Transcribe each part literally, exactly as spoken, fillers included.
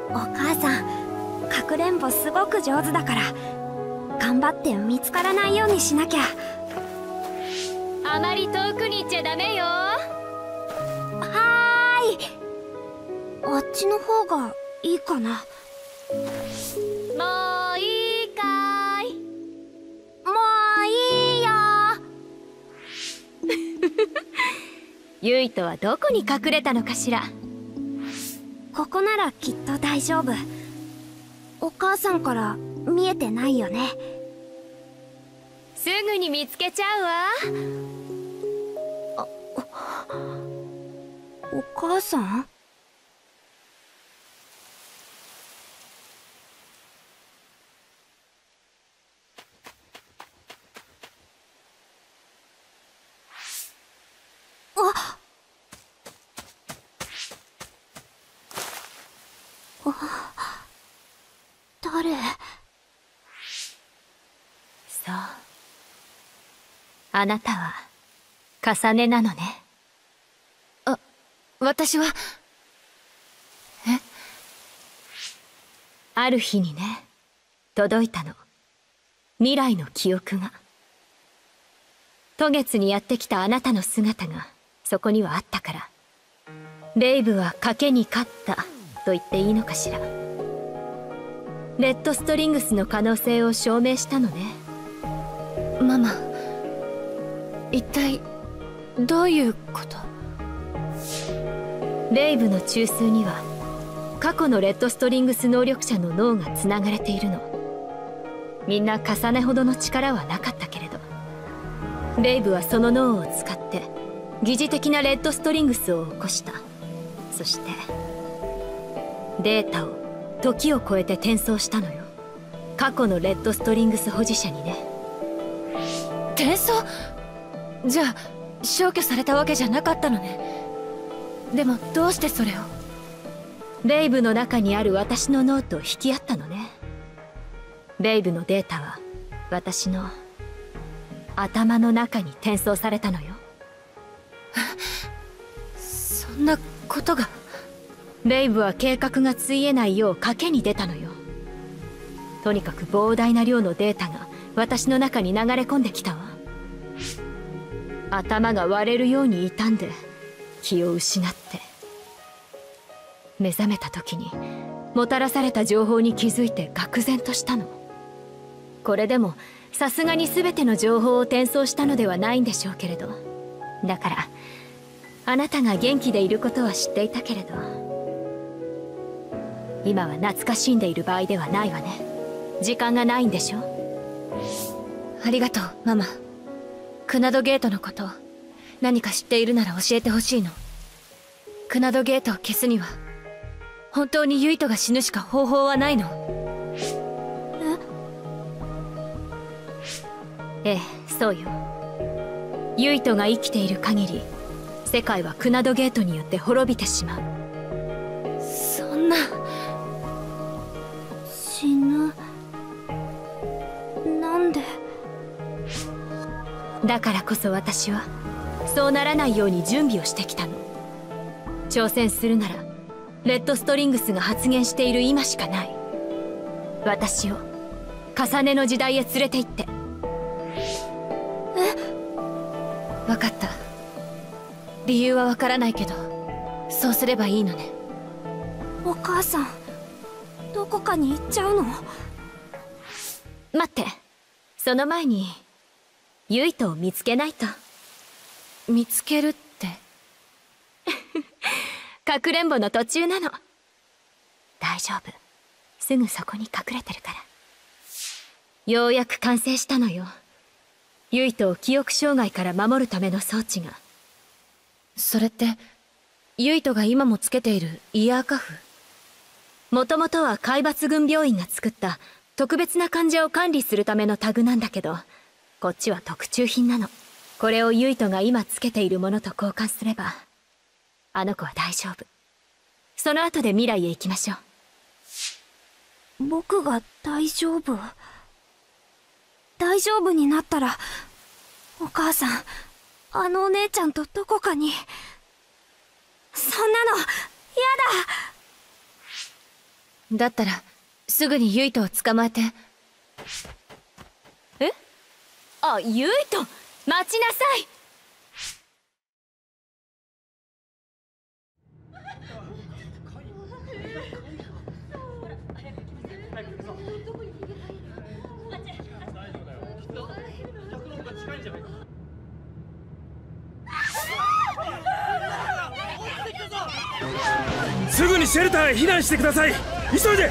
お母さん、かくれんぼすごく上手だから頑張って見つからないようにしなきゃ。 あまり遠くに行っちゃダメよ。 はーい。あっちの方がいいかな。 もういいかい。 もういいよ。 ゆいとはどこに隠れたのかしら。 ここならきっと大丈夫。お母さんから見えてないよね。 すぐに見つけちゃうわ。 お母さん？あっ。誰？ そう。あなたは重ねなのね。 あ、私は。え？ ある日にね、届いたの。未来の記憶が。渡月にやってきたあなたの姿がそこにはあったから、レイブは賭けに勝ったと言っていいのかしら。レッドストリングスの可能性を証明したのね。 ママ、一体どういうこと？ レイブの中枢には過去のレッドストリングス能力者の脳がつながれているの。みんな重ねほどの力はなかったけれど、レイブはその脳を使って疑似的なレッドストリングスを起こした。そしてデータを時を超えて転送したのよ。過去のレッドストリングス保持者にね。 転送？じゃあ消去されたわけじゃなかったのね。でもどうしてそれを？ レイブの中にある私の脳と引き合ったのね。レイブのデータは私の頭の中に転送されたのよ。 そんなことが。 レイブは計画がついえないよう賭けに出たのよ。とにかく膨大な量のデータが私の中に流れ込んできたわ。頭が割れるように傷んで気を失って、目覚めた時にもたらされた情報に気づいて愕然としたの。これでもさすがに全ての情報を転送したのではないんでしょうけれど、だからあなたが元気でいることは知っていたけれど、今は懐かしんでいる場合ではないわね。時間がないんでしょ。 ありがとうママ。クナドゲートのこと何か知っているなら教えてほしいの。クナドゲートを消すには本当にユイトが死ぬしか方法はないの？ ええ、そうよ。ユイトが生きている限り世界はクナドゲートによって滅びてしまう。 そんな。 死ぬ。なんで？ だからこそ私はそうならないように準備をしてきたの。挑戦するならレッドストリングスが発現している今しかない。私を重ねの時代へ連れて行って。 え？ 分かった。理由は分からないけどそうすればいいのね。 お母さん、どこかに行っちゃうの？ 待って、その前にユイトを見つけないと。 見つけるって？ かくれんぼの途中なの。大丈夫、すぐそこに隠れてるから。ようやく完成したのよ。ユイトを記憶障害から守るための装置が。 それってユイトが今もつけているイヤーカフ？ もともとは海抜軍病院が作った特別な患者を管理するためのタグなんだけど、こっちは特注品なの。これをユイトが今つけているものと交換すればあの子は大丈夫。その後で未来へ行きましょう。僕が大丈夫？大丈夫になったらお母さん、あのお姉ちゃんとどこかに。そんなのやだ。 だったらすぐにユイトを捕まえて。 え？あ、ユイト、待ちなさい。 すぐにシェルターへ避難してください。急いで。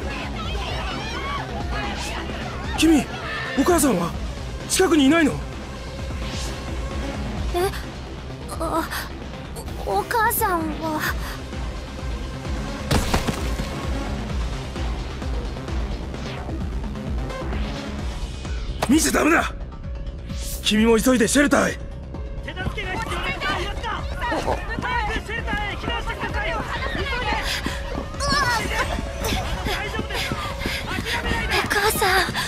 君、お母さんは近くにいないの？ え、あ、お、お母さんは。 見ちゃダメだ。君も急いでシェルターへ。 手助けが必要な人はいますか？早くシェルターへ避難してください。急いで。大丈夫です。諦めないで。 お母さん。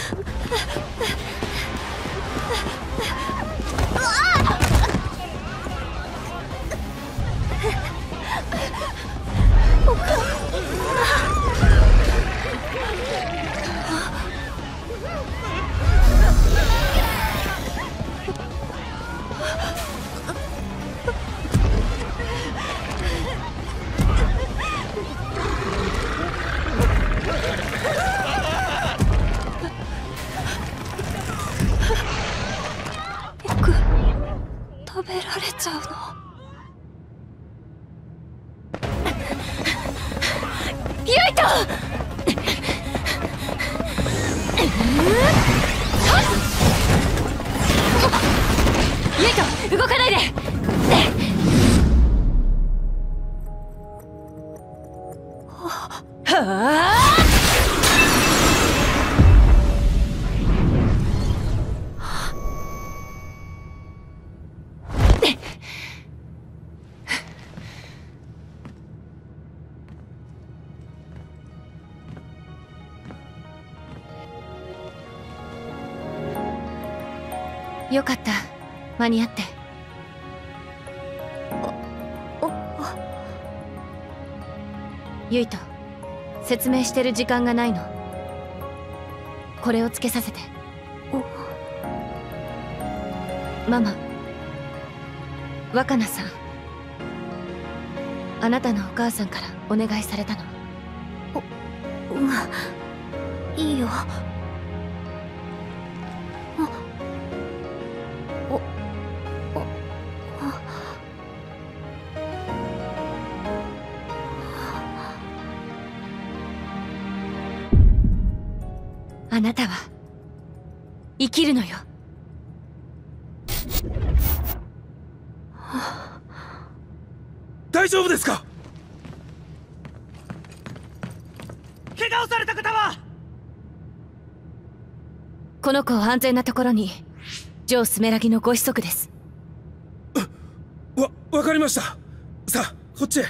僕、食べられちゃうの？ ユイト！ユイト、動かないで！はあ！ よかった、間に合って。ユイト、説明してる時間がないの。これをつけさせて。ママ、若菜さん、あなたのお母さんからお願いされたの。 うん、いいよ。 あなたは生きるのよ。 大丈夫ですか？ 怪我をされた方は？ この子を安全なところに。ジョー・スメラギのご子息です。 わ、わかりました。さあ、こっちへ。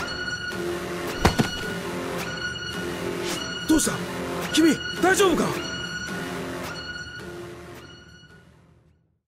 どうした？君、大丈夫か？